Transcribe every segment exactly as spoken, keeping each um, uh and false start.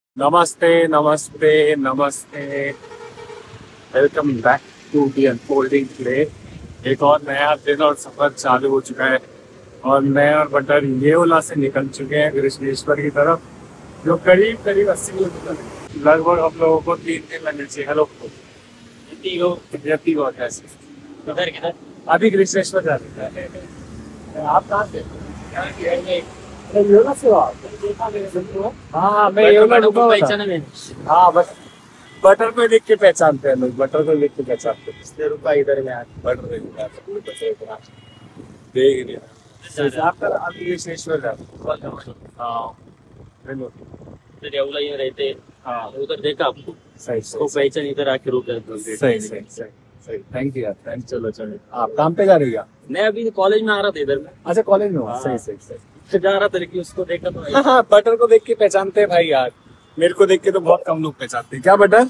नमस्ते नमस्ते नमस्ते। Welcome back to the unfolding play. एक और नया दिन और सफर चालू हो चुका है और मैं और बटर ये ओला से निकल चुके हैं कृष्णेश्वर की तरफ, जो करीब करीब अस्सी किलोमीटर है। लगभग हम लोगों को तीन दिन लगने चाहिए। हेलो व्यक्ति बहुत ऐसे किधर किधर अभी कृष्णेश्वर जा रहे हैं। आप कहाँ से? योला से हो आप? हाँ हाँ, मैं योला रुका हुआ था। हाँ बस बटर को देख के पहचानते हैं लोग, बटर को देख के पहचानते हैं। इसलिए रुका इधर में बटर देख लिया। आप कल अभी कृष्णेश्वर जा रहे हैं? हाँ येवला ये रहते हाँ उधर देखा आपको सही वो सही पहचान इधर आके रुका सही सही सही सही। थैंक यू यार, थैंक। चलो चलो, आप काम पे जा रही हो? मैं अभी कॉलेज में आ रहा था इधर में अच्छा कॉलेज में हो? सही सही सही। तो जा रहा था लेकिन उसको देखा तो हाँ हाँ, बटर को देख के पहचानते हैं भाई यार। मेरे को देख के तो बहुत कम लोग पहचानते हैं। क्या बटर?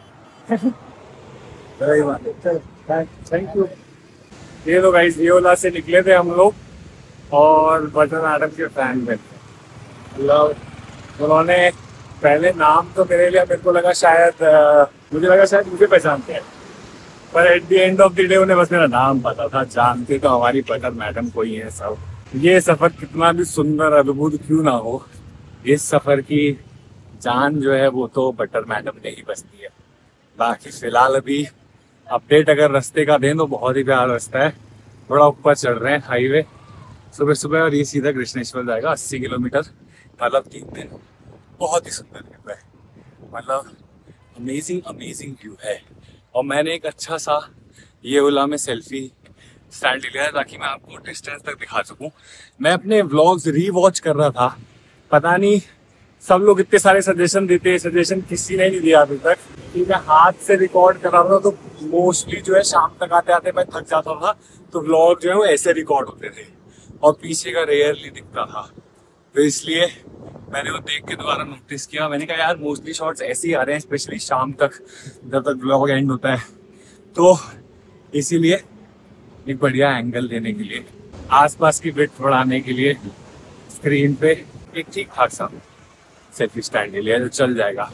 Thank you. ये तो गाइस योला से निकले थे हम लोग और बटर मैडम के फैन में मतलब उन्होंने पहले नाम तो मेरे लिए मेरे को लगा शायद आ, मुझे लगा शायद मुझे पहचानते हैं, पर at the end of the day उन्हें बस मेरा नाम पता था। जानते तो हमारी बटर मैडम को ही है सब। ये सफर कितना भी सुंदर अद्भुत क्यों ना हो, इस सफर की जान जो है वो तो बटर मैडम ने ही बसती है। बाकी फिलहाल अभी अपडेट अगर रास्ते का दें तो बहुत ही प्यारा रास्ता है। थोड़ा ऊपर चढ़ रहे हैं हाईवे सुबह सुबह और ये सीधा कृष्णेश्वर जाएगा अस्सी किलोमीटर, मतलब तीन दिन। बहुत ही सुंदर व्यू है, मतलब अमेजिंग अमेजिंग व्यू है। और मैंने एक अच्छा सा ये ओला में सेल्फी स्टैंड लिया है ताकि मैं आपको डिस्टेंस तक दिखा सकूं। मैं अपने व्लॉग्स री वॉच कर रहा था, पता नहीं सब लोग इतने सारे सजेशन देते हैं, सजेशन किसी ने नहीं दिया अभी तक कि मैं हाथ से रिकॉर्ड कर रहा था। तो मोस्टली जो है शाम तक आते आते मैं थक जाता था, तो व्लॉग जो है वो ऐसे रिकॉर्ड होते थे और पीछे का रेयरली दिखता था। तो इसलिए मैंने वो देख के दोबारा नोटिस किया। मैंने कहा यार मोस्टली शॉट्स ऐसे ही आ रहे हैं, स्पेशली शाम तक जब तक व्लॉग एंड होता है। तो इसीलिए एक बढ़िया एंगल देने के लिए, आसपास की विड्थ बढ़ाने के लिए स्क्रीन पे एक ठीक ठाक सा सेल्फी स्टैंड ले लिया जो चल जाएगा।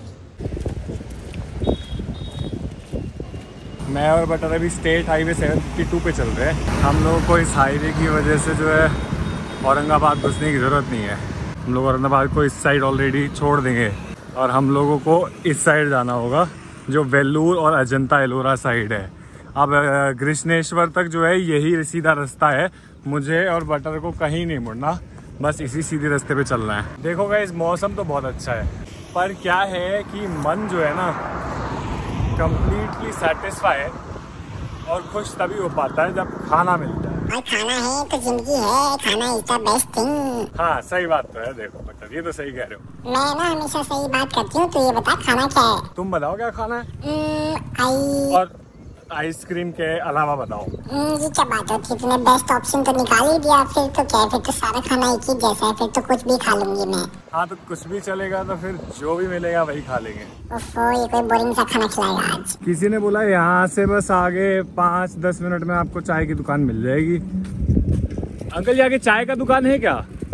मैं और बटर अभी state highway seven fifty two पे चल रहे हैं। हम लोगों को इस हाईवे की वजह से जो है औरंगाबाद घुसने की ज़रूरत नहीं है। हम लोग औरंगाबाद को इस साइड ऑलरेडी छोड़ देंगे और हम लोगों को इस साइड जाना होगा जो वेल्लूर और अजंता एलोरा साइड है। अब कृष्णेश्वर तक जो है यही सीधा रास्ता है, मुझे और बटर को कहीं नहीं मुड़ना, बस इसी सीधे रास्ते पे चलना है। देखो गाइस मौसम तो बहुत अच्छा है, पर क्या है कि मन जो है ना कंप्लीटली सेटिस्फाइड और खुश तभी हो पाता है जब खाना मिलता है। और खाना है तो जिंदगी है, खाना इज द बेस्ट थिंग। हाँ सही बात तो है। देखो बटर ये तो सही कह रहे हो। मैं ना हमेशा सही बात करती हूँ। तो ये बता खाना क्या है? तुम बताओ क्या खाना है? हम्म, आई और आइसक्रीम के अलावा बताओ। हम्म, ये क्या बात होती है? तूने बेस्ट ऑप्शन तो निकाल ही दिया, फिर तो क्या है? फिर तो सारा खाना एक ही जैसा है, फिर तो कुछ भी खा लूंगी मैं। हाँ तो कुछ भी चलेगा, तो फिर जो भी मिलेगा वही खा लेंगे। ओफो, ये कोई बोरिंग सा खाना खिलाएगा आज। किसी ने बोला यहाँ से बस आगे पाँच दस मिनट में आपको चाय की दुकान मिल जाएगी। अंकल यहाँ के चाय का दुकान है क्या?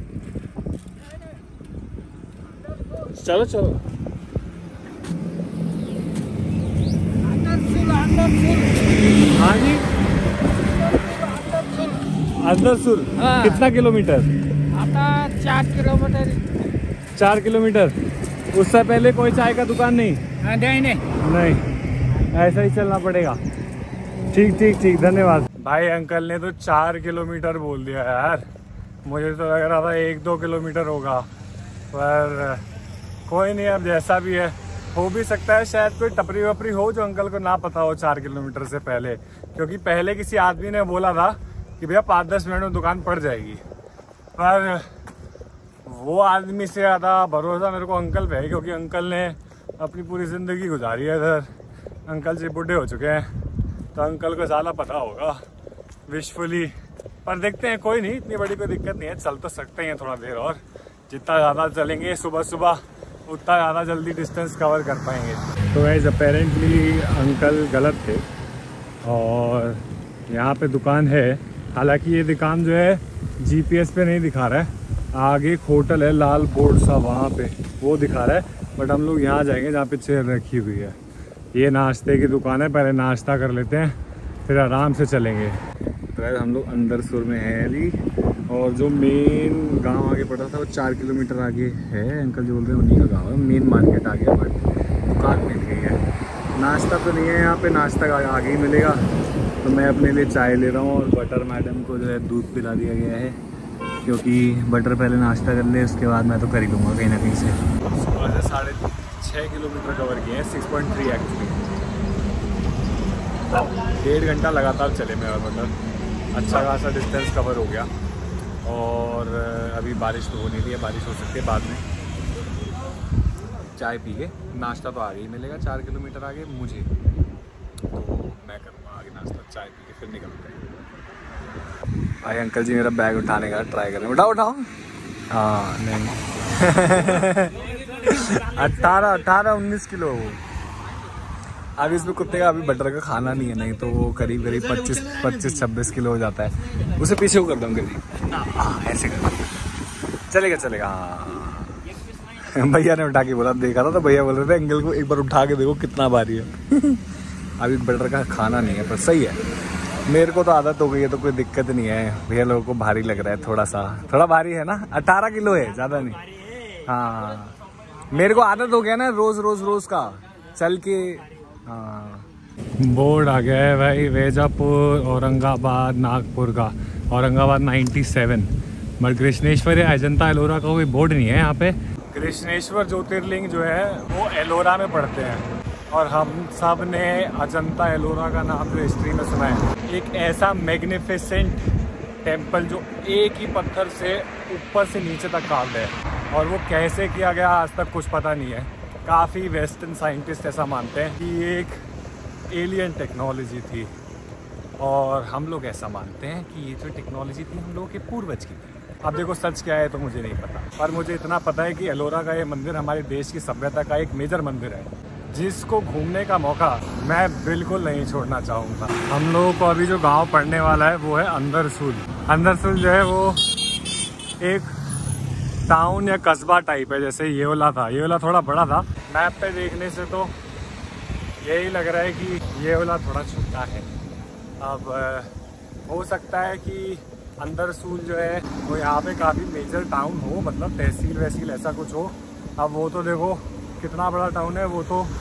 चलो चलो। हाँ जी अंदरसुर। हाँ। कितना किलोमीटर? आता चार किलोमीटर चार किलोमीटर। उससे पहले कोई चाय का दुकान नहीं? नहीं नहीं नहीं, ऐसा ही चलना पड़ेगा। ठीक ठीक ठीक, धन्यवाद भाई। अंकल ने तो चार किलोमीटर बोल दिया यार, मुझे तो लग रहा था एक दो किलोमीटर होगा, पर कोई नहीं, अब जैसा भी है। हो भी सकता है शायद कोई टपरी वपरी हो जो अंकल को ना पता हो चार किलोमीटर से पहले, क्योंकि पहले किसी आदमी ने बोला था कि भैया पाँच दस मिनट में दुकान पड़ जाएगी। पर वो आदमी से ज़्यादा भरोसा मेरे को अंकल पे है, क्योंकि अंकल ने अपनी पूरी ज़िंदगी गुजारी है इधर। अंकल जी बूढ़े हो चुके हैं तो अंकल को ज़्यादा पता होगा विशफुली। पर देखते हैं, कोई नहीं, इतनी बड़ी कोई दिक्कत नहीं है, चल तो सकते हैं थोड़ा देर और। जितना ज़्यादा चलेंगे सुबह सुबह उतना ज़्यादा जल्दी डिस्टेंस कवर कर पाएंगे। तो गाइस अपेरेंटली अंकल गलत थे और यहाँ पे दुकान है। हालांकि ये दुकान जो है जीपीएस पे नहीं दिखा रहा है, आगे एक होटल है लाल बोर्ड सा, वहाँ पे वो दिखा रहा है, बट हम लोग यहाँ जाएंगे जहाँ पे चेयर रखी हुई है। ये नाश्ते की दुकान है, पहले नाश्ता कर लेते हैं फिर आराम से चलेंगे। तो हम लोग अंदरसुर में है अभी, और जो मेन गांव आगे पड़ा था वो चार किलोमीटर आगे है। अंकल जो बोल रहे हैं उन्हीं का गांव है। मेन मार्केट आ गया, बट दुकान मिल गई है। नाश्ता तो नहीं है यहाँ पे, नाश्ता आगे ही मिलेगा। तो मैं अपने लिए चाय ले रहा हूँ और बटर मैडम को जो है दूध पिला दिया गया है, क्योंकि बटर पहले नाश्ता कर ले, उसके बाद मैं तो कर ही लूँगा कहीं ना कहीं से। सुबह से साढ़े छः किलोमीटर कवर किए हैं, सिक्स पॉइंट थ्री एक्चुअली। डेढ़ घंटा लगातार चले मैं, और मतलब अच्छा खासा डिस्टेंस कवर हो गया। और अभी बारिश तो हो नहीं रही है, बारिश हो सकती है बाद में। चाय पी के नाश्ता तो आगे ही मिलेगा, चार किलोमीटर आगे मुझे, तो मैं करूँगा आगे नाश्ता, चाय पी के फिर निकलते हैं। भाई अंकल जी मेरा बैग उठाने का ट्राई कर रहे हैं। उठाओ उठाओ। हाँ नहीं अट्ठारह अट्ठारह उन्नीस किलो वो। अभी इसमें कुत्ते का अभी बटर का खाना नहीं है, नहीं तो वो करीब करीब पच्चीस पच्चीस छब्बीस किलो हो जाता है। उसे पीछे को कर दूँ करीब, हाँ ऐसे कर, चलेगा चलेगा। हाँ भैया ने उठा के बोला, देखा था तो भैया बोल रहे थे अंकल को एक बार उठा के देखो कितना भारी है। अभी बटर का खाना नहीं है, पर सही है। मेरे को तो आदत हो गई है तो कोई दिक्कत नहीं है। भैया लोगों को भारी लग रहा है, थोड़ा सा थोड़ा भारी है ना। अठारह किलो है, ज़्यादा नहीं। हाँ मेरे को आदत हो गया ना रोज़ रोज़ रोज़ का चल के। हाँ बोर्ड आ गया है भाई, वेजापुर औरंगाबाद नागपुर का। Aurangabad ninety seven, but Krishneshwar या अजंता एलोरा का कोई बोर्ड नहीं है यहाँ पे। कृष्णेश्वर ज्योतिर्लिंग जो है वो एलोरा में पड़ते हैं, और हम सब ने अजंता एलोरा का नाम जो हिस्ट्री में सुना है। एक ऐसा मैग्निफिसेंट टेम्पल जो एक ही पत्थर से ऊपर से नीचे तक काट है, और वो कैसे किया गया आज तक कुछ पता नहीं है। काफ़ी वेस्टर्न साइंटिस्ट ऐसा मानते हैं कि ये एक एलियन टेक्नोलॉजी थी, और हम लोग ऐसा मानते हैं कि ये जो टेक्नोलॉजी थी हम लोगों के पूर्वज की थी। अब देखो सच क्या है तो मुझे नहीं पता, पर मुझे इतना पता है कि एलोरा का ये मंदिर हमारे देश की सभ्यता का एक मेजर मंदिर है, जिसको घूमने का मौका मैं बिल्कुल नहीं छोड़ना चाहूँगा। हम लोगों को अभी जो गांव पड़ने वाला है वो है अंदरसूल। अंदरसूल जो है वो एक टाउन या कस्बा टाइप है, जैसे येवला था। येवला थोड़ा बड़ा था, मैप पे देखने से तो यही लग रहा है कि येवला थोड़ा छोटा है। अब हो सकता है कि अंदरसूल जो है वो यहाँ पे काफ़ी मेजर टाउन हो, मतलब तहसील वहसील ऐसा कुछ हो। अब वो तो देखो कितना बड़ा टाउन है, वो तो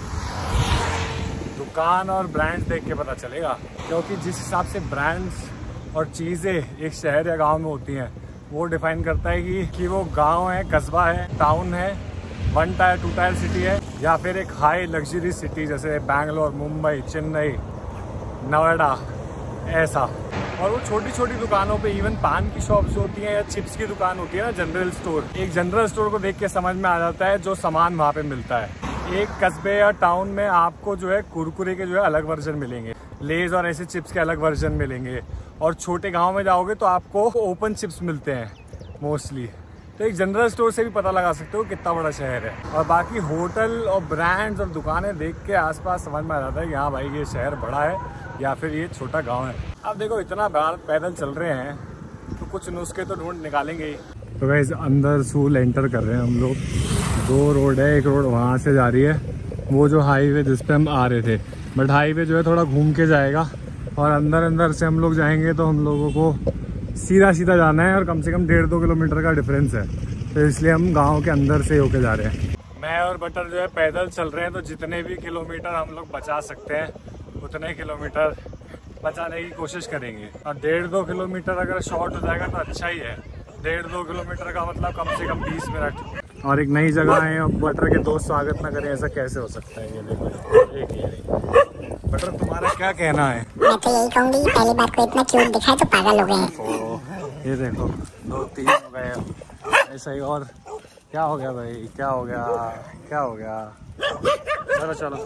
दुकान और ब्रांड्स देख के पता चलेगा, क्योंकि जिस हिसाब से ब्रांड्स और चीज़ें एक शहर या गांव में होती हैं वो डिफाइन करता है कि, कि वो गांव है, कस्बा है, टाउन है, one tier two tier city है, या फिर एक हाई लग्जरी सिटी जैसे बैंगलोर, मुंबई, चेन्नई, नोएडा ऐसा। और वो छोटी छोटी दुकानों पे इवन पान की शॉप्स होती हैं या चिप्स की दुकान होती है ना, जनरल स्टोर। एक जनरल स्टोर को देख के समझ में आ जाता है जो सामान वहाँ पे मिलता है। एक कस्बे या टाउन में आपको जो है कुरकुरे के जो है अलग वर्जन मिलेंगे, लेज और ऐसे चिप्स के अलग वर्जन मिलेंगे, और छोटे गाँव में जाओगे तो आपको ओपन चिप्स मिलते हैं मोस्टली। तो एक जनरल स्टोर से भी पता लगा सकते हो कितना बड़ा शहर है। और बाकी होटल और ब्रांड्स और दुकानें देख के आसपास समझ में आ जाता है कि हाँ भाई ये शहर बड़ा है या फिर ये छोटा गांव है। अब देखो इतना बार पैदल चल रहे हैं तो कुछ नुस्खे तो ढूंढ निकालेंगे ही। तो गाइस अंदरसूल एंटर कर रहे हैं हम लोग। दो रोड है, एक रोड वहाँ से जा रही है, वो जो हाईवे जिस पे हम आ रहे थे, बट हाईवे जो है थोड़ा घूम के जाएगा, और अंदर अंदर से हम लोग जाएंगे तो हम लोगों को सीधा सीधा जाना है, और कम से कम डेढ़ दो किलोमीटर का डिफरेंस है, तो इसलिए हम गांव के अंदर से होके जा रहे हैं। मैं और बटर जो है पैदल चल रहे हैं, तो जितने भी किलोमीटर हम लोग बचा सकते हैं उतने किलोमीटर बचाने की कोशिश करेंगे। और डेढ़ दो किलोमीटर अगर शॉर्ट हो जाएगा तो अच्छा ही है। डेढ़ दो किलोमीटर का मतलब कम से कम बीस मिनट। और एक नई जगह है, और बटर के दोस्त स्वागत ना करें, ऐसा कैसे हो सकता है? ये देखो एक ये बटर, तुम्हारा क्या कहना है? मैं तो यही कहूँगी पहली बार को इतना क्यूट दिखा तो पागल हो गए हैं। ये देखो दो तीन हो गए ऐसा ही। और क्या हो गया भाई, क्या हो गया, क्या हो गया? चलो चलो।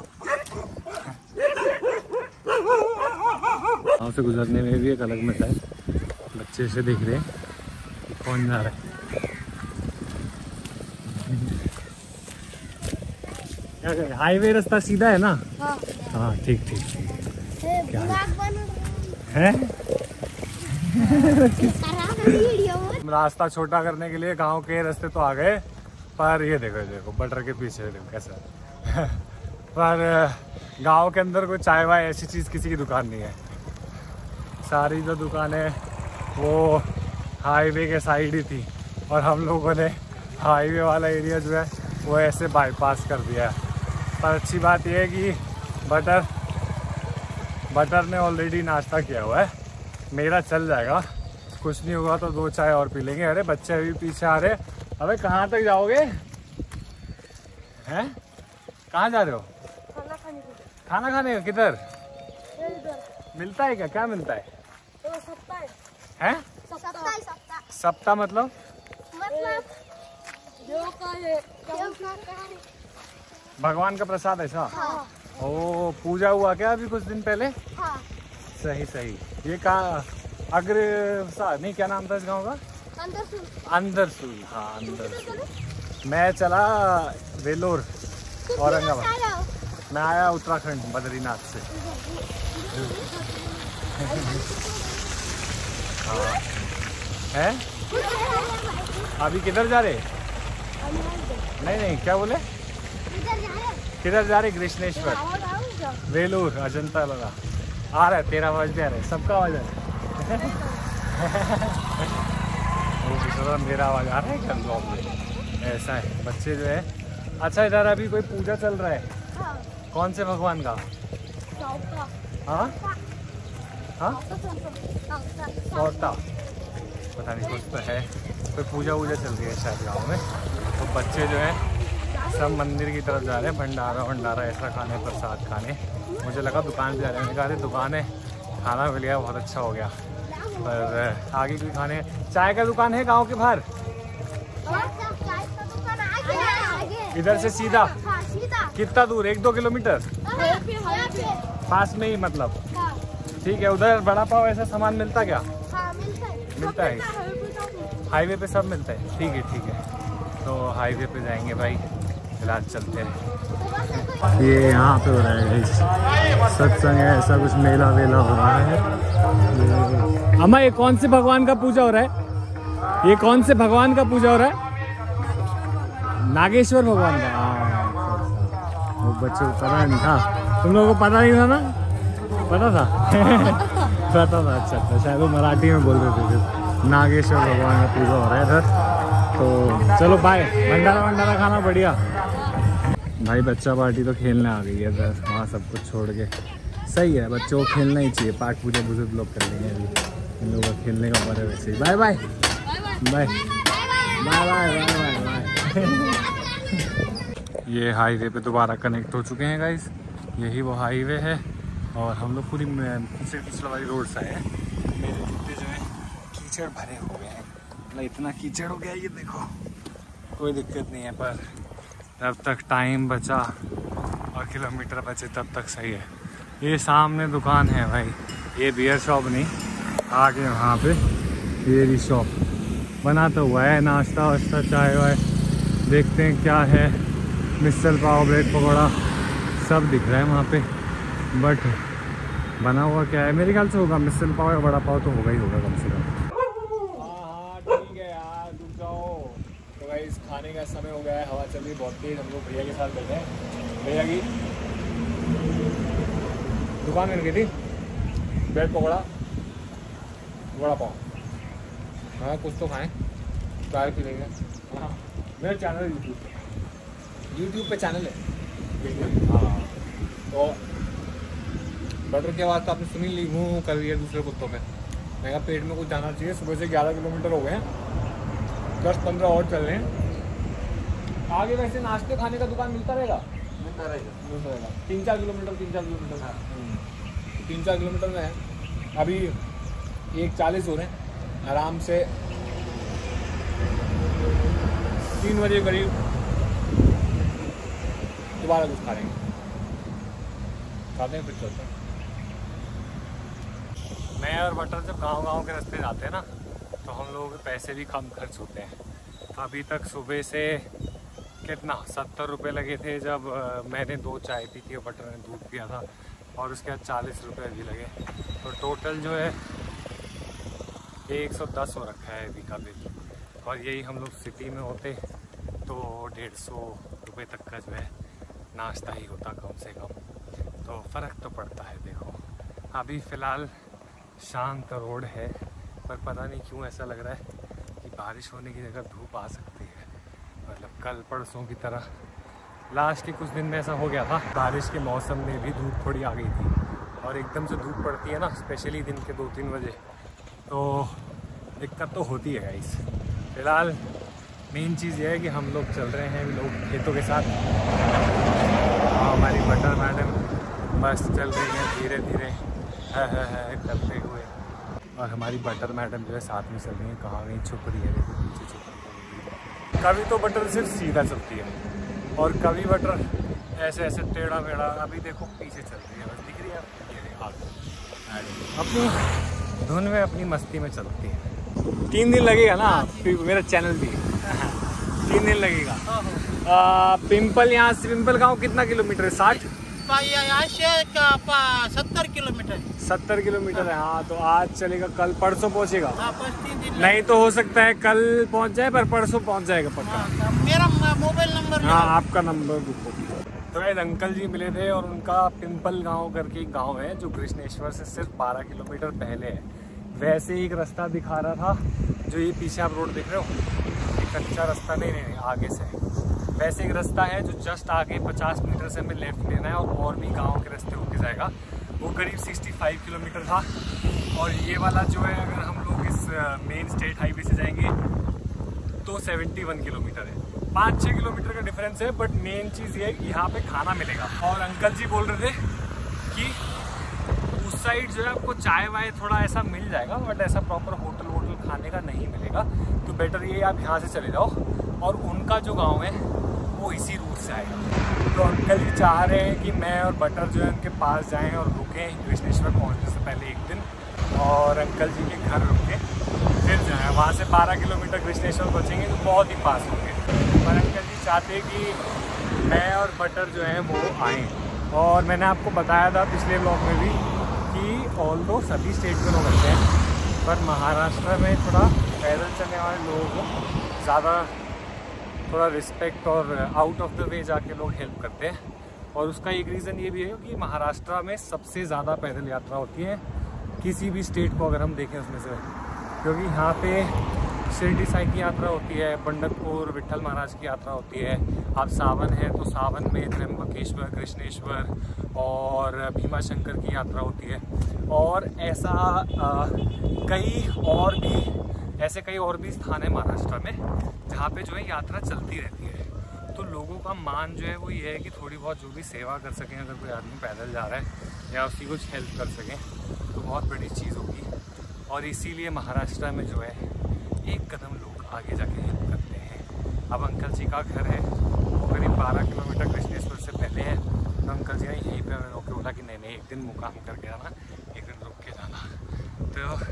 गाँव से गुजरने में भी एक अलग मजा है। बच्चे से देख रहे हैं कौन जा रहा है। क्या कर हाईवे रास्ता सीधा है ना? हाँ हाँ ठीक ठीक ठीक। क्या है? रास्ता छोटा करने के लिए गांव के रास्ते तो आ गए, पर ये देखो ये देखो बटर के पीछे देखो कैसा पर गांव के अंदर कोई चाय वाय ऐसी चीज़ किसी की दुकान नहीं है। सारी जो दुकानें वो हाईवे के साइड ही थी और हम लोगों ने हाईवे वाला एरिया जो है वो ऐसे बाईपास कर दिया है। पर अच्छी बात यह है कि बटर बटर ने ऑलरेडी नाश्ता किया हुआ है, मेरा चल जाएगा, कुछ नहीं होगा तो दो चाय और पी लेंगे। अरे बच्चे अभी पीछे आ रहे, अबे कहाँ तक जाओगे हैं? कहाँ जा रहे हो? खाना खाने के लिए। खाना खाने का? किधर इधर मिलता है क्या? क्या मिलता है? तो सप्ताह है। हैं? सप्ताह है, सप्ताह सप्ताह मतलब मतलब देव का है, देव का है। भगवान का प्रसाद ऐसा? हाँ ओ पूजा हुआ क्या अभी कुछ दिन पहले? हाँ। सही सही। ये कहाँ? अग्र सा नहीं, क्या नाम था इस गाँव का? अंदर सुन। अंदरसूल। हाँ अंदरसूल। मैं चला वेलोर औरंगाबाद। मैं आया उत्तराखंड बद्रीनाथ से। हाँ है। अभी किधर जा रहे? नहीं नहीं क्या बोले? किधर जा रहे? कृष्णेश्वर, वेलूर, अजंता लगा। आ रहा है तेरा आवाज भी आ रहा है, सबका आवाज आ रहा है। वो मेरा आवाज आ रहा है क्या ब्लॉग में? ऐसा है बच्चे जो है। अच्छा इधर अभी कोई पूजा चल रहा है, हाँ। कौन से भगवान का? हाँ हाँ सौता पता नहीं कुछ तो है, कोई पूजा वूजा चल रही है शायद गाँव में। तो बच्चे जो है सब मंदिर की तरफ जा रहे हैं, भंडारा भंडारा ऐसा खाने, प्रसाद खाने। मुझे लगा दुकान पे जा रहे हैं, कहा दुकान है, खाना मिल गया, बहुत अच्छा हो गया। पर आगे कोई खाने, चाय का दुकान है गांव के बाहर इधर से सीधा? हाँ, सीधा। कितना दूर? एक दो किलोमीटर पास में ही मतलब? ठीक है। उधर बड़ा पाव ऐसा सामान मिलता क्या? हाँ, मिलता है। मिलता है, हाईवे पे सब मिलता है। ठीक है ठीक है, तो हाईवे पे जाएंगे भाई, फिलहाल चलते हैं। ये यहाँ पे हो रहा है सत्संग है, ऐसा कुछ मेला वेला हो रहा है। अम्मा ये कौन से भगवान का पूजा हो रहा है? ये कौन से भगवान का पूजा हो रहा है? नागेश्वर भगवान का। हाँ वो बच्चों को पता नहीं था, तुम लोगों को पता नहीं था ना? पता था? पता था। अच्छा अच्छा, शायद वो मराठी में बोल रहे थे। नागेश्वर भगवान का पूजा हो रहा है इधर, तो चलो बाय। भंडारा भंडारा खाना बढ़िया। भाई बच्चा पार्टी तो खेलने आ गई है इधर, वहाँ सब कुछ छोड़ के। सही है, बच्चों को खेलना ही चाहिए। पाठ पूजा बुजुर्ग लोग कर लेंगे अभी, इन लोगों का खेलने का उम्र है वैसे ही। Bye bye bye bye bye bye bye. ये हाईवे पे दोबारा कनेक्ट हो चुके हैं गाइस, यही वो हाईवे है और हम लोग पूरी पिछले पिछले वाली रोड से आए हैं। मेरे जूते जो है कीचड़ भरे हो गए हैं, मतलब इतना कीचड़ हो गया ये देखो। कोई दिक्कत नहीं है, पर जब तक टाइम बचा और किलोमीटर बचे तब तक सही है। ये सामने दुकान है भाई, ये बियर शॉप नहीं, आगे वहाँ पे बियरी शॉप बना तो हुआ है। नाश्ता वाश्ता चाय वाय देखते हैं क्या है, मिसल पाव ब्रेड पकौड़ा सब दिख रहा है वहाँ पे, बट बना हुआ क्या है मेरे ख्याल से होगा मिसल पाव या बड़ा पाव तो होगा ही होगा कम से कम। हाँ ठीक है यार, रुक जाओ। तो भाई इस खाने का समय हो गया है, हवा चल रही बहुत तेज। हम लोग भैया के साथ बैठे हैं, भैया की दुकान मिल गई थी, ब्रेड पकौड़ा बड़ा पाव। हाँ कुछ तो खाएं, चाय पी लेंगे। हाँ मेरा चैनल यूट्यूब यूट्यूब पे चैनल है। हाँ तो बटर की आवाज़ तो आपने सुनी ली, मुँह कर रही है दूसरे कुत्तों पे। मैं कहा पेट में कुछ जाना चाहिए। सुबह से ग्यारह किलोमीटर हो गए हैं, दस पंद्रह और चल रहे हैं। आगे वैसे नाश्ते खाने का दुकान मिलता रहेगा? मिलता रहेगा मिलता रहेगा तीन चार किलोमीटर तीन चार किलोमीटर हाँ तीन चार किलोमीटर में है। अभी एक चालीस हो रहे हैं, आराम से तीन बजे करीब दोबारा कुछ खा लेंगे, खाते हैं फिर चलते हैं। मैं और बटर जब गांव गांव के रास्ते जाते हैं ना, तो हम लोगों के पैसे भी कम खर्च होते हैं। अभी तक सुबह से कितना सत्तर रुपये लगे थे जब आ, मैंने दो चाय पी थी और बटर ने दूध पिया था, और उसके बाद चालीस रुपये भी लगे। तो टोटल जो है एक सौ दस हो रखा है अभी का बिल। और यही हम लोग सिटी में होते तो डेढ़ सौ रुपये तक का जो है नाश्ता ही होता कम से कम, तो फ़र्क तो पड़ता है। देखो अभी फ़िलहाल शांत रोड है, पर पता नहीं क्यों ऐसा लग रहा है कि बारिश होने की जगह धूप आ सकती है, मतलब कल परसों की तरह। लास्ट के कुछ दिन में ऐसा हो गया था, बारिश के मौसम में भी धूप थोड़ी आ गई थी, और एकदम से धूप पड़ती है ना, स्पेशली दिन के दो तीन बजे, तो दिक्कत तो होती है गाइस। फिलहाल मेन चीज़ ये है कि हम लोग चल रहे हैं लोग खेतों के साथ, हमारी बटर मैडम बस चल रही है धीरे धीरे है है है करते हुए, और हमारी बटर मैडम जो है साथ में चल रही है। कहाँ गई, छुप रही है, देखो पीछे छुप रही है। कभी तो बटर सिर्फ सीधा चलती है, और कभी बटर ऐसे ऐसे टेढ़ा मेढ़ा, अभी देखो पीछे चल रही है, बस दिख रही है अपनी धुन में अपनी मस्ती में चलती है। तीन दिन लगेगा ना मेरा चैनल भी तीन दिन लगेगा। आ, पिंपल यहाँ से पिंपल गाँव कितना किलोमीटर है? साठ यहाँ से सत्तर किलोमीटर सत्तर किलोमीटर है। हाँ तो आज चलेगा, कल परसों पहुँचेगा। हाँ, तीन दिन नहीं तो हो सकता है कल पहुँच जाए, पर परसों पहुँच जाएगा पक्का। हाँ, मेरा मोबाइल नंबर, हाँ आपका नंबर बुक हो। तो एक अंकल जी मिले थे, और उनका पिंपल गांव करके एक गांव है जो कृष्णेश्वर से सिर्फ बारह किलोमीटर पहले है। वैसे ही एक रास्ता दिखा रहा था, जो ये पीछे आप रोड देख रहे हो, एक कच्चा रास्ता नहीं नहीं आगे से वैसे एक रास्ता है जो जस्ट आगे पचास मीटर से हमें लेफ्ट लेना है, और और भी गाँव के रास्ते होके जाएगा। वो करीब पैंसठ किलोमीटर था, और ये वाला जो है अगर हम लोग इस मेन स्टेट हाईवे से जाएंगे तो इकहत्तर किलोमीटर है। पाँच छः किलोमीटर का डिफरेंस है, बट मेन चीज़ ये है कि यहाँ पे खाना मिलेगा। और अंकल जी बोल रहे थे कि उस साइड जो है आपको चाय वाय थोड़ा ऐसा मिल जाएगा, बट ऐसा प्रॉपर होटल वोटल खाने का नहीं मिलेगा, तो बेटर ये आप यहाँ से चले जाओ। और उनका जो गाँव है वो इसी रूट से आएगा। तो अंकल जी चाह रहे हैं कि मैं और बटर जो है उनके पास जाएँ और रुकें कृष्णेश्वर पहुँचने से पहले एक दिन, और अंकल जी के घर रुके फिर जाएँ। वहाँ से बारह किलोमीटर कृष्णेश्वर पहुँचेंगे तो बहुत ही पास होंगे, पर अंकल जी चाहते कि मैं और बटर जो है वो आएँ। और मैंने आपको बताया था पिछले ब्लॉग में भी कि ऑल दो सभी स्टेट के लोग रहते हैं, पर महाराष्ट्र में थोड़ा पैदल चलने वाले लोगों को ज़्यादा थोड़ा रिस्पेक्ट और आउट ऑफ द वे जाके लोग हेल्प करते हैं। और उसका एक रीज़न ये भी है कि महाराष्ट्र में सबसे ज़्यादा पैदल यात्रा होती है किसी भी स्टेट को अगर हम देखें उसमें से, क्योंकि यहाँ पे शिरडी साई की यात्रा होती है, पंढरपुर विट्ठल महाराज की यात्रा होती है। अब सावन है तो सावन में त्र्यंबकेश्वर, कृष्णेश्वर और भीमाशंकर की यात्रा होती है, और ऐसा आ, कई और भी ऐसे कई और भी स्थान है महाराष्ट्र में जहाँ पे जो है यात्रा चलती रहती है। तो लोगों का मान जो है वो ये है कि थोड़ी बहुत जो भी सेवा कर सकें, अगर कोई आदमी पैदल जा रहा है या उसकी कुछ हेल्प कर सकें तो बहुत बड़ी चीज़ होगी। और इसीलिए महाराष्ट्र में जो है एक कदम लोग आगे जाके हेल्प करते हैं। अब अंकल जी का घर है वो करीब बारह किलोमीटर कृष्णेश्वर से पहले है, तो अंकल जी ने यहीं पे रोके बोला कि नहीं नहीं एक दिन मुकाम करके आना, एक दिन रुक के जाना।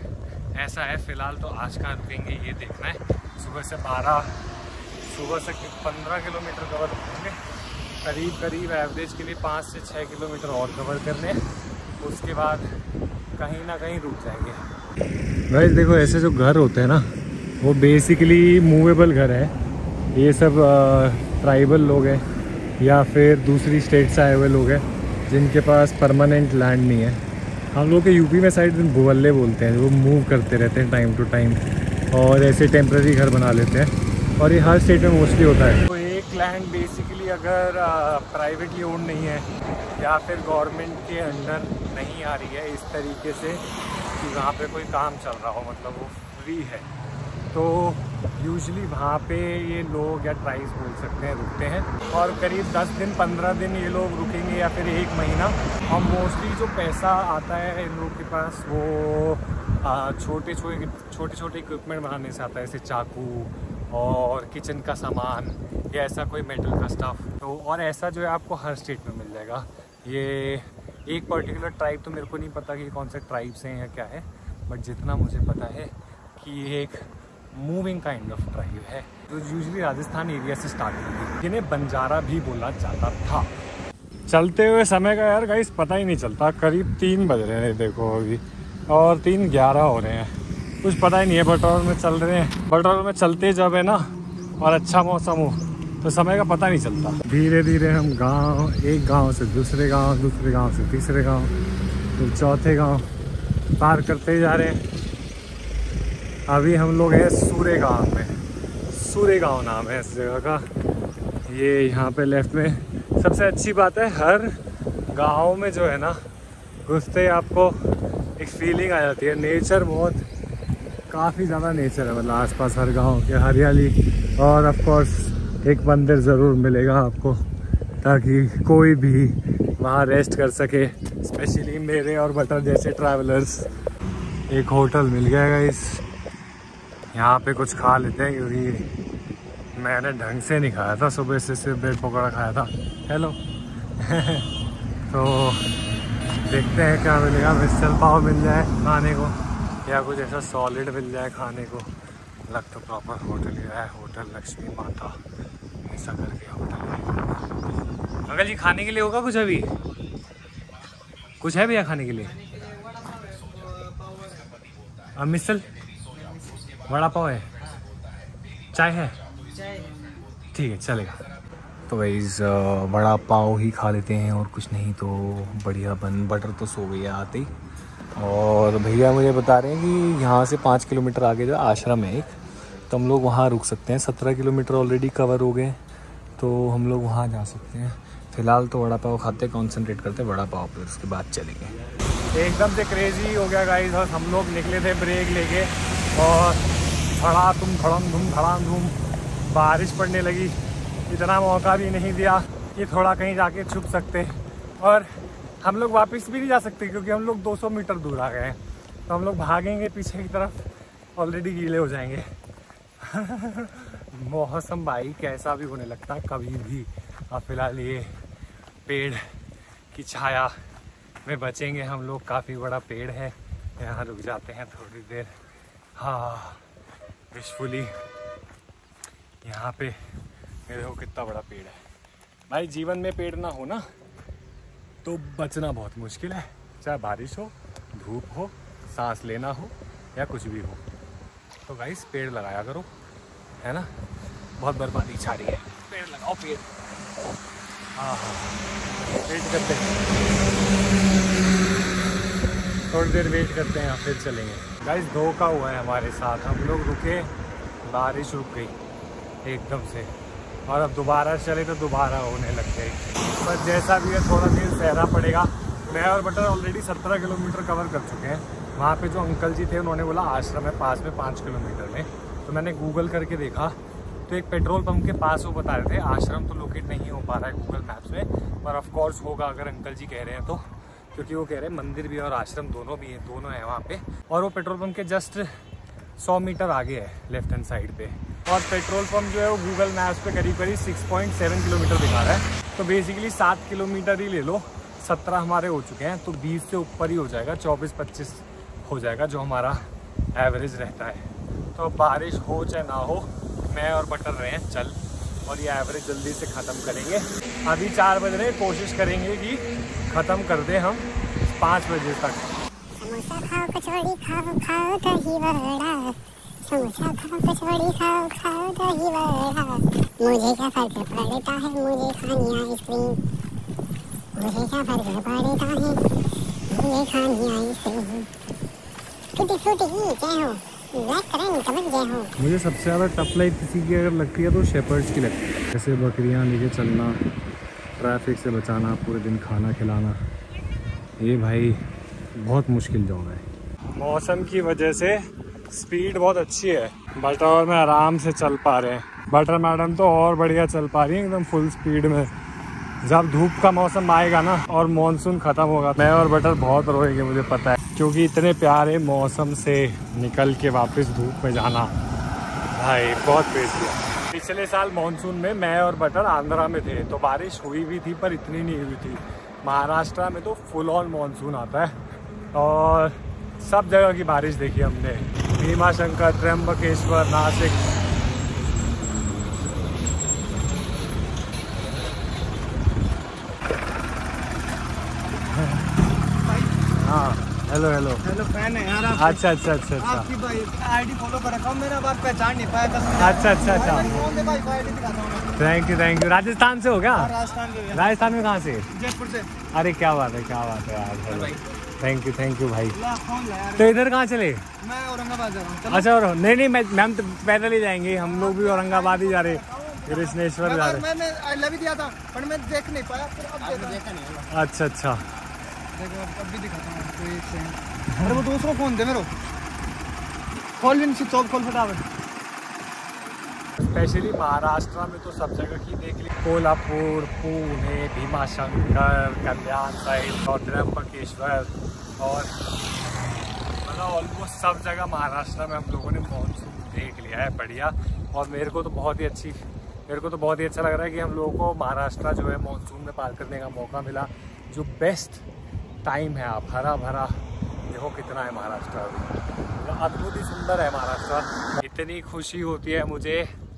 तो ऐसा है। फ़िलहाल तो आज का रुकेंगे ये देखना है। सुबह से बारह सुबह से पंद्रह किलोमीटर कवर करेंगे, करीब करीब एवरेज के लिए पाँच से छः किलोमीटर और कवर करने, उसके बाद कहीं ना कहीं रुक जाएंगे। गाइस देखो ऐसे जो घर होते हैं ना वो बेसिकली मूवेबल घर है। ये सब ट्राइबल लोग हैं या फिर दूसरी स्टेट से आए हुए लोग हैं जिनके पास परमानेंट लैंड नहीं है। हम लोग के यूपी में साइड भुवल्ले बोलते हैं, वो मूव करते रहते हैं टाइम टू टाइम और ऐसे टेम्प्रेरी घर बना लेते हैं, और ये हर स्टेट में मोस्टली होता है। तो एक लैंड बेसिकली अगर प्राइवेटली ओन नहीं है या फिर गवर्नमेंट के अंडर नहीं आ रही है इस तरीके से कि वहाँ पे कोई काम चल रहा हो, मतलब वो फ्री है, तो यूजुअली वहाँ पे ये लोग या ट्राइब्स बोल सकते हैं रुकते हैं, और करीब दस दिन पंद्रह दिन ये लोग रुकेंगे या फिर एक महीना। और मोस्टली जो पैसा आता है इन लोग के पास वो छोटे छोटे छोटे छोटे इक्विपमेंट बनाने से आता है, जैसे चाकू और किचन का सामान या ऐसा कोई मेटल का स्टफ। तो और ऐसा जो है आपको हर स्टेट में मिल जाएगा। ये एक पर्टिकुलर ट्राइब तो मेरे को नहीं पता कि कौन से ट्राइब्स हैं या क्या है, बट जितना मुझे पता है कि ये एक मूविंग काइंड ऑफ ट्राइब है जो यूजुअली राजस्थान एरिया से स्टार्ट होती है, जिन्हें बंजारा भी बोला जाता था। चलते हुए समय का यार गाइस पता ही नहीं चलता। करीब तीन बज रहे हैं देखो अभी, और तीन ग्यारह हो रहे हैं। कुछ पता ही नहीं है। बटौर में चल रहे हैं, बटौर में चलते जब है ना और अच्छा मौसम हो तो समय का पता नहीं चलता। धीरे धीरे हम गांव, एक गांव से दूसरे गांव, दूसरे गांव से तीसरे गांव, फिर चौथे गांव पार करते ही जा रहे हैं। अभी हम लोग हैं सूरे गांव में। सूरे गांव नाम है इस जगह का। ये यहाँ पे लेफ्ट में सबसे अच्छी बात है, हर गांव में जो है ना घुसते ही आपको एक फीलिंग आ जाती है। नेचर बहुत, काफ़ी ज़्यादा नेचर है, मतलब आसपास हर गांव के हरियाली। और ऑफ कोर्स एक मंदिर ज़रूर मिलेगा आपको ताकि कोई भी वहाँ रेस्ट कर सके, स्पेशली मेरे और बटर जैसे ट्रैवलर्स। एक होटल मिल गया गाइस, यहाँ पे कुछ खा लेते हैं क्योंकि मैंने ढंग से नहीं खाया था, सुबह से सिर्फ ब्रेड पकौड़ा खाया था। हेलो तो देखते हैं क्या मिलेगा। मिसल पाव मिल जाए खाने को या कुछ ऐसा सॉलिड मिल जाए खाने को। लग तो प्रॉपर होटल ही है, होटल लक्ष्मी माता ऐसा करके होटल है। अंकल जी खाने के लिए होगा कुछ? अभी कुछ है भैया खाने के लिए? अब मिसल वड़ा पाव है, चाय है, ठीक है चलेगा। तो गाइस वड़ा पाव ही खा लेते हैं और कुछ नहीं तो बढ़िया बन। बटर तो सो गई है आते ही। और भैया मुझे बता रहे हैं कि यहाँ से पाँच किलोमीटर आगे जो आश्रम है एक, तो हम लोग वहाँ रुक सकते हैं। सत्रह किलोमीटर ऑलरेडी कवर हो गए तो हम लोग वहाँ जा सकते हैं। फ़िलहाल तो वड़ा पाव खाते, कॉन्सेंट्रेट करते वड़ा पाव पे, उसके बाद चलेंगे। एकदम से क्रेजी हो गया गाइस। और हम लोग निकले थे ब्रेक लेके और धड़ा तुम धड़म धूम धड़ाम धूम बारिश पड़ने लगी। इतना मौका भी नहीं दिया कि थोड़ा कहीं जाके छुप सकते। और हम लोग वापस भी नहीं जा सकते क्योंकि हम लोग दो सौ मीटर दूर आ गए हैं। तो हम लोग भागेंगे पीछे की तरफ, ऑलरेडी गीले हो जाएंगे। मौसम भाई कैसा भी होने लगता है कभी भी। अब फिलहाल ये पेड़ की छाया में बचेंगे हम लोग। काफ़ी बड़ा पेड़ है, यहाँ रुक जाते हैं थोड़ी देर। हाँ विशफुली यहाँ पे देखो कितना बड़ा पेड़ है भाई। जीवन में पेड़ ना हो ना तो बचना बहुत मुश्किल है, चाहे बारिश हो, धूप हो, सांस लेना हो या कुछ भी हो। तो गाइस पेड़ लगाया करो, है ना। बहुत बर्बादी छा रही है, पेड़ लगाओ पेड़। हाँ हाँ वेट करते हैं, थोड़ी देर वेट करते हैं फिर चलेंगे। गाइस धोखा हुआ है हमारे साथ। हम लोग रुके, बारिश रुक गई एकदम से और अब दोबारा चले तो दोबारा होने लग गई। बस जैसा भी है थोड़ा देर सहना पड़ेगा। मैं और बटर ऑलरेडी सत्रह किलोमीटर कवर कर चुके हैं। वहाँ पे जो अंकल जी थे उन्होंने बोला आश्रम है पास में पाँच किलोमीटर में। तो मैंने गूगल करके देखा तो एक पेट्रोल पंप के पास वो बता रहे थे। आश्रम तो लोकेट नहीं हो पा रहा है गूगल मैप्स में, पर ऑफ कोर्स होगा अगर अंकल जी कह रहे हैं तो, क्योंकि वो कह रहे हैं मंदिर भी और आश्रम दोनों भी है, दोनों है वहाँ पे। और वो पेट्रोल पंप के जस्ट सौ मीटर आगे है लेफ्ट हैंड साइड पे। और पेट्रोल पंप जो है वो गूगल मैप्स पे करीब करीब सिक्स पॉइंट सेवन किलोमीटर दिखा रहा है। तो बेसिकली सात किलोमीटर ही ले लो, सत्रह हमारे हो चुके हैं तो बीस से ऊपर ही हो जाएगा, चौबीस पच्चीस हो जाएगा जो हमारा एवरेज रहता है। तो बारिश हो चाहे ना हो, मैं और बटर रहे हैं चल, और ये एवरेज जल्दी से ख़त्म करेंगे। अभी चार बज रहे, कोशिश करेंगे कि ख़त्म कर दें हम पाँच बजे तक। समोसा खाओ, कचौड़ी खाओ, खाओ दही वड़ा। समोसा खाओ, कचौड़ी खाओ, खाओ दही वड़ा। मुझे क्या फर्क पड़ता है, मुझे खानी आइसक्रीम। मुझे क्या फर्क पड़ता है, मुझे खानी आइसक्रीम। टूटी फूटी जय हो, ब्लैक करें कमर जय हो। मुझे सबसे ज़्यादा टफ लाइफ किसी की अगर लगती है तो शेपर्ड्स की लगती है। जैसे बकरियाँ लेके चलना, ट्रैफिक से बचाना, पूरे दिन खाना खिलाना, ये भाई बहुत मुश्किल जॉब है। मौसम की वजह से स्पीड बहुत अच्छी है, बटर और मैं आराम से चल पा रहे हैं। बटर मैडम तो और बढ़िया चल पा रही है एकदम फुल स्पीड में। जब धूप का मौसम आएगा ना और मानसून ख़त्म होगा, मैं और बटर बहुत रोएंगे मुझे पता है, क्योंकि इतने प्यारे मौसम से निकल के वापस धूप में जाना भाई बहुत क्रेज़ी है। पिछले साल मानसून में मैं और बटर आंध्रा में थे तो बारिश हुई भी थी पर इतनी नहीं हुई थी। महाराष्ट्र में तो फुल ऑन मानसून आता है और सब जगह की बारिश देखी हमने, भीमा शंकर, त्र्यंबकेश्वर, नासिक। हाँ हेलो हेलो हेलो फैन है यार आप। अच्छा अच्छा अच्छा अच्छा आपकी भाई आईडी फॉलो कर रखा हूँ, मैंने बात पहचान नहीं पाया कल। अच्छा अच्छा अच्छा फोन दे भाई, आईडी दिखाता हूँ। Thank you thank you. Rajasthan से हो क्या? राजस्थान के, राजस्थान में कहाँ से? जयपुर से। अरे क्या बात है, क्या बात है यार। Hello thank you thank you भाई। ला फोन ला यार। तो इधर कहाँ चले? मैं औरंगाबाद जा रहा हूँ। अच्छा और नहीं नहीं मैं मैम तो पैदल ही जाएंगे, हम लोग भी औरंगाबाद ही जा रहे, कृष्णेश्वर जा रहे। मैंने आई लव दिया था पर मैं देख नहीं पाया, फिर अब देखा नहीं। अच्छा अच्छा देखो अब भी दिखाता हूँ आपको एक सेकंड। अरे वो दूसरा फोन दे मेरे को, खोल भी नहीं, चौक खोल फटाफट। स्पेशली महाराष्ट्र में तो सब जगह की देख ली, कोल्हापुर, पुणे, भीमाशंकर, कल्याण साइड और त्र्यंबकेश्वर और मतलब ऑलमोस्ट सब जगह महाराष्ट्र में हम लोगों ने मानसून देख लिया है बढ़िया। और मेरे को तो बहुत ही अच्छी मेरे को तो बहुत ही अच्छा लग रहा है कि हम लोगों को महाराष्ट्र जो है मानसून में पार करने का मौका मिला। जो बेस्ट टाइम है, आप हरा भरा देखो कितना है महाराष्ट्र, अभी अद्भुत ही सुंदर है महाराष्ट्र। इतनी खुशी होती है मुझे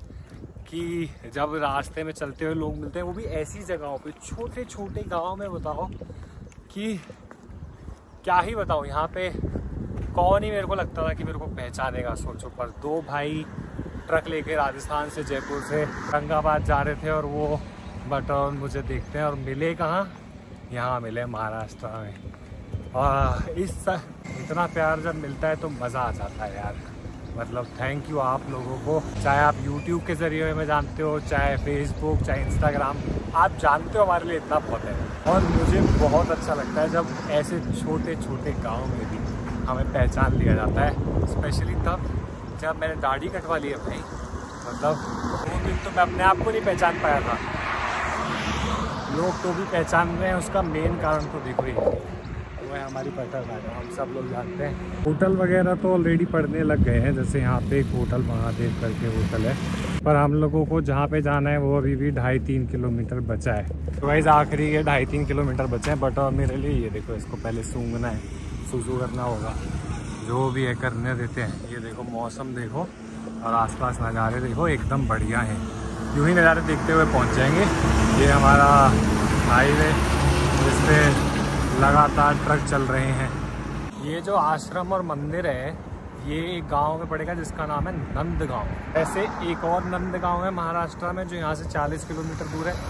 कि जब रास्ते में चलते हुए लोग मिलते हैं, वो भी ऐसी जगहों पे, छोटे छोटे गांव में। बताओ कि क्या ही बताऊं, यहाँ पे कौन ही मेरे को लगता था कि मेरे को पहचानेगा। सोचो पर दो भाई ट्रक लेके राजस्थान से, जयपुर से औरंगाबाद जा रहे थे और वो बटौर मुझे देखते हैं और मिले कहाँ, यहाँ मिले महाराष्ट्र में। और इस इतना प्यार जब मिलता है तो मज़ा आ जाता है यार। मतलब थैंक यू आप लोगों को, चाहे आप यूट्यूब के ज़रिए में जानते हो, चाहे फेसबुक, चाहे इंस्टाग्राम, आप जानते हो हमारे लिए इतना बहुत है। और मुझे बहुत अच्छा लगता है जब ऐसे छोटे छोटे गाँव में भी हमें पहचान लिया जाता है। स्पेशली तब जब मैंने दाढ़ी कटवा ली है भाई, मतलब दो दिन तो मैं अपने आप को नहीं पहचान पाया था, लोग तो भी पहचान रहे हैं। उसका मेन कारण तो देखो ही वो है हमारी बटर नान, हम सब लोग जानते हैं। होटल वगैरह तो ऑलरेडी पड़ने लग गए हैं, जैसे यहाँ पे एक होटल महादेव करके होटल है, पर हम लोगों को जहाँ पे जाना है वो अभी भी ढाई तीन किलोमीटर बचा है। तो वैसे आखिरी के ढाई तीन किलोमीटर बचे हैं। बट और मेरे लिए ये देखो, इसको पहले सूंघना है, सूसू करना होगा, जो भी है करने देते हैं। ये देखो मौसम देखो और आसपास नज़ारे देखो, एकदम बढ़िया है। यूँ ही नज़ारे देखते हुए पहुँच जाएंगे। ये हमारा हाईवे, जिस पे लगातार ट्रक चल रहे हैं। ये जो आश्रम और मंदिर है ये एक गांव में पड़ेगा जिसका नाम है नंद गांव। ऐसे एक और नंद गांव है महाराष्ट्र में जो यहाँ से चालीस किलोमीटर दूर है,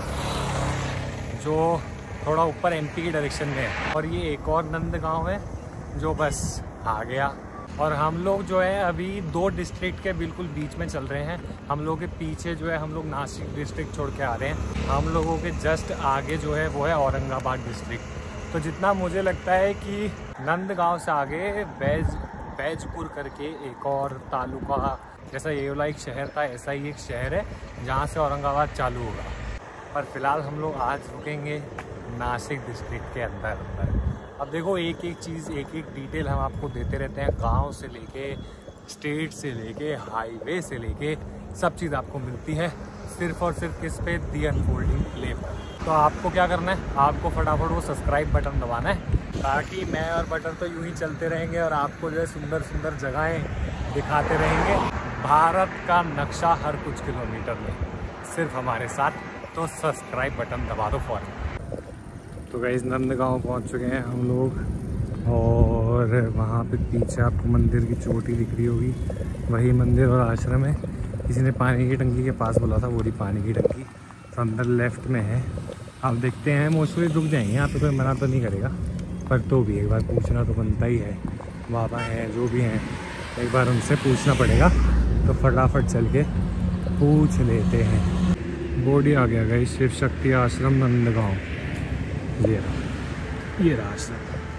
जो थोड़ा ऊपर एमपी की डायरेक्शन में है। और ये एक और नंद गांव है जो बस आ गया। और हम लोग जो है अभी दो डिस्ट्रिक्ट के बिल्कुल बीच में चल रहे हैं। हम लोग के पीछे जो है हम लोग नासिक डिस्ट्रिक्ट छोड़ के आ रहे हैं। हम लोगों के जस्ट आगे जो है वो है औरंगाबाद डिस्ट्रिक्ट। तो जितना मुझे लगता है कि नंदगांव से आगे बैज बैजपुर करके एक और तालुका, जैसा ये वाला एक शहर था ऐसा ही एक शहर है जहाँ से औरंगाबाद चालू होगा। पर फिलहाल हम लोग आज रुकेंगे नासिक डिस्ट्रिक्ट के अंदर अंदर। अब देखो एक एक चीज़, एक एक डिटेल हम आपको देते रहते हैं, गांव से लेके स्टेट से लेके हाईवे से लेके सब चीज़ आपको मिलती है सिर्फ और सिर्फ किस पे, दी अनफोल्डिंग प्ले पर। तो आपको क्या करना है, आपको फटाफट वो सब्सक्राइब बटन दबाना है, ताकि मैं और बटन तो यूं ही चलते रहेंगे और आपको जो है सुंदर सुंदर जगहें दिखाते रहेंगे। भारत का नक्शा हर कुछ किलोमीटर में सिर्फ हमारे साथ। तो सब्सक्राइब बटन दबा दो फौरन। तो गाइस नंदगांव पहुंच चुके हैं हम लोग और वहाँ पे पीछे आपको मंदिर की चोटी दिख रही होगी, वही मंदिर और आश्रम है। किसी ने पानी की टंकी के पास बोला था, वो रही पानी की टंकी, तो अंदर लेफ्ट में है। आप देखते हैं मोस्टली रुक जाएंगे यहाँ पे, कोई मना तो नहीं करेगा, पर तो भी एक बार पूछना तो बनता ही है। बाबा हैं जो भी हैं, एक बार उनसे पूछना पड़ेगा। तो फटाफट चल के पूछ लेते हैं। बोर्ड ही आ गया गाइस, शिव शक्ति आश्रम नंदगांव। ये रहा ये रहा आश्रम।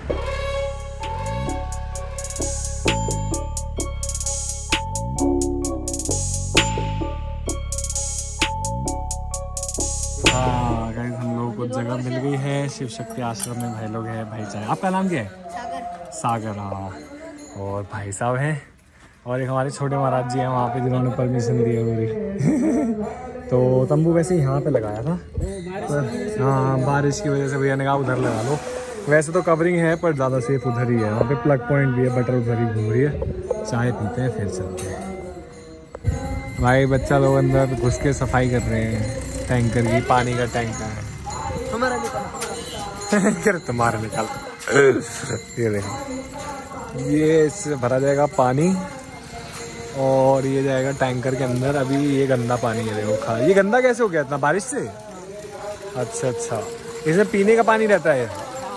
हाँ गाइस हम लोगों को जगह मिल गई है शिव शक्ति आश्रम में। भाई लोग हैं, भाई चाहे आपका नाम क्या है? सागर। सागर हाँ। और भाई साहब हैं और एक हमारे छोटे महाराज जी हैं वहाँ पे जिन्होंने परमिशन दी है पूरी। तो तंबू वैसे यहाँ पे लगाया था, पर हाँ बारिश की वजह से भैया ने कहा उधर लगा लो। वैसे तो कवरिंग है पर ज़्यादा सेफ उधर ही है, वहाँ पे प्लग पॉइंट भी है, बटर उधर ही घूम रही है। चाय पीते हैं फिर चलते हैं। भाई बच्चा लोग अंदर घुस के सफाई कर रहे हैं टैंकर की, पानी का टैंकर है। हमारा निकाल तुम्हारा निकाल ये देखो, ये इससे भरा जाएगा पानी और ये जाएगा टैंकर के अंदर। अभी ये गंदा पानी है देखो खा। ये गंदा कैसे हो गया इतना बारिश से? अच्छा अच्छा, इसमें पीने का पानी रहता है।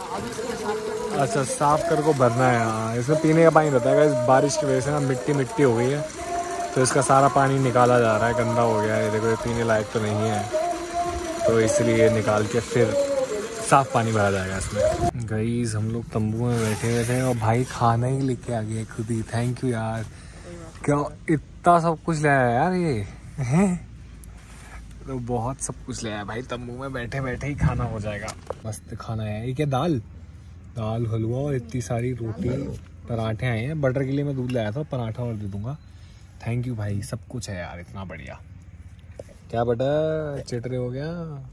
अच्छा, साफ कर को भरना है। हाँ, इसमें पीने का पानी रहता है। इस बारिश की वजह से ना मिट्टी मिट्टी हो गई है, तो इसका सारा पानी निकाला जा रहा है। गंदा हो गया है देखो, ये पीने लायक तो नहीं है, तो इसलिए निकाल के फिर साफ पानी भरा जाएगा इसमें। गाइस हम लोग तंबू में बैठे हुए थे और भाई खाना ही लेके आ गया खुद ही। थैंक यू यार, क्या इतना सब कुछ ले आया यार ये हैं? तो बहुत सब कुछ ले आया भाई, तंबू में बैठे बैठे ही खाना हो जाएगा। मस्त खाना है। ये क्या दाल दाल हलवा और इतनी सारी रोटी, पराठे आए हैं। बटर के लिए मैं दूध लाया था, पराठा और दे दूंगा। थैंक यू भाई, सब कुछ है यार, इतना बढ़िया। क्या बटर चिटरे हो गया?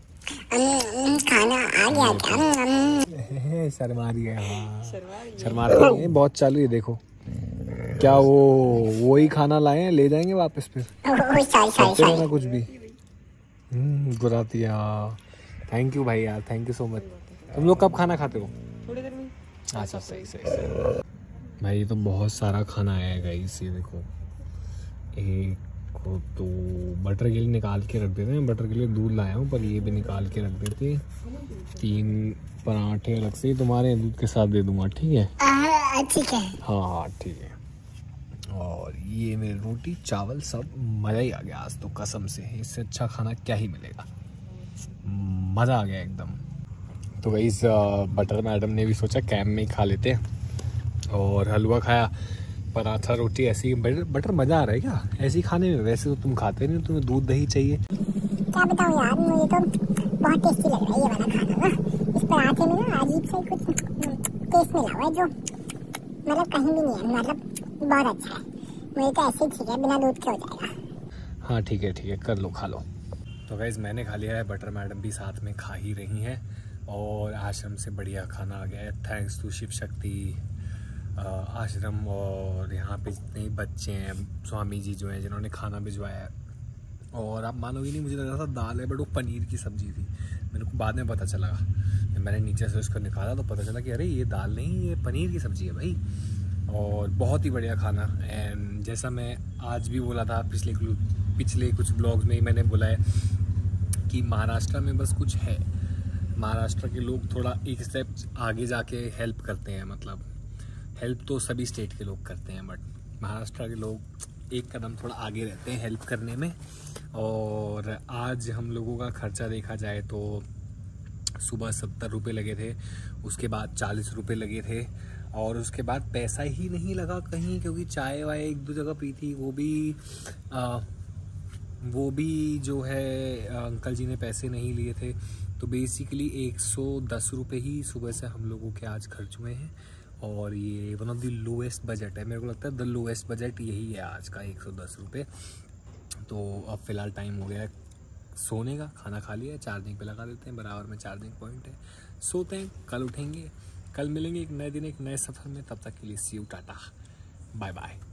खाना आ गया क्या? शर्मा रही है। हाँ शर्मा रही है, बहुत चालू है देखो। क्या वो वो ही खाना लाए हैं, ले जाएंगे वापस फिर? करते रहना कुछ भी। हम्म गुरातिया। थैंक यू भाई यार, थैंक यू सो मच। तुम लोग कब खाना खाते हो? थोड़ी देर में। अच्छा सही सही सही भाई। ये तो बहुत सारा खाना आया गाइस, ये देखो। एक को तो बटर के लिए निकाल के रख देते हैं, बटर के लिए दूध लाया हूँ, पर ये भी निकाल के रख देते। तीन पराठे अलग से तुम्हारे दूध के साथ दे दूंगा, ठीक है? ठीक है। हाँ हाँ ठीक है। और ये मेरी रोटी चावल सब, मज़ा ही आ गया आज तो कसम से। इससे अच्छा खाना क्या ही मिलेगा, मज़ा आ गया एकदम। तो गाइस बटर मैडम ने भी सोचा कैम्प में ही खा लेते हैं और हलवा खाया, पराठा रोटी ऐसी। बटर बटर मज़ा आ रहा है क्या ऐसे ही खाने में? वैसे तो तुम खाते नहीं, तुम्हें दूध दही चाहिए। क्या बताऊँ यार, मुझे तो बहुत टेस्टी लग रहा है ये वाला खाना ना। इस पराठे में ना अजीब से कुछ टेस्ट मिला हुआ है जो मतलब कहीं भी नहीं है, मतलब बहुत अच्छा है। मुझे तो ऐसे ही ठीक है, बिना दूध के हो जाएगा। हाँ ठीक है ठीक है, कर लो खा लो। तो गाइस मैंने खा लिया है, बटर मैडम भी साथ में खा ही रही हैं और आश्रम से बढ़िया खाना आ गया है। थैंक्स टू शिव शक्ति आश्रम और यहाँ पे जितने भी बच्चे हैं, स्वामी जी जो हैं जिन्होंने खाना भिजवाया है। और आप मानोगे नहीं, मुझे लग रहा था दाल है, बट वो पनीर की सब्ज़ी थी। मेरे को बाद में पता चला, जब मैंने नीचे से उसको निकाला तो पता चला कि अरे ये दाल नहीं, ये पनीर की सब्ज़ी है भाई। और बहुत ही बढ़िया खाना। एंड जैसा मैं आज भी बोला था, पिछले पिछले कुछ ब्लॉग्स में ही मैंने बोला है कि महाराष्ट्र में बस कुछ है, महाराष्ट्र के लोग थोड़ा एक स्टेप आगे जाके हेल्प करते हैं। मतलब हेल्प तो सभी स्टेट के लोग करते हैं, बट महाराष्ट्र के लोग एक कदम थोड़ा आगे रहते हैं हेल्प करने में। और आज हम लोगों का खर्चा देखा जाए तो सुबह सत्तर रुपये लगे थे, उसके बाद चालीस रुपये लगे थे, और उसके बाद पैसा ही नहीं लगा कहीं, क्योंकि चाय वाय एक दो जगह पी थी, वो भी आ, वो भी जो है अंकल जी ने पैसे नहीं लिए थे। तो बेसिकली एक सौ दस रुपये ही सुबह से हम लोगों के आज खर्च हुए हैं। और ये one of the lowest budget है, मेरे को लगता है द लोएस्ट बजट यही है आज का, एक सौ दस रुपये। तो अब फ़िलहाल टाइम हो गया है सोने का, खाना खा लिया है, चार्जिंग पे लगा देते हैं, बराबर में चार्जिंग पॉइंट है, सोते हैं, कल उठेंगे, कल मिलेंगे एक नए दिन एक नए सफ़र में। तब तक के लिए सी यू, टाटा, बाय बाय।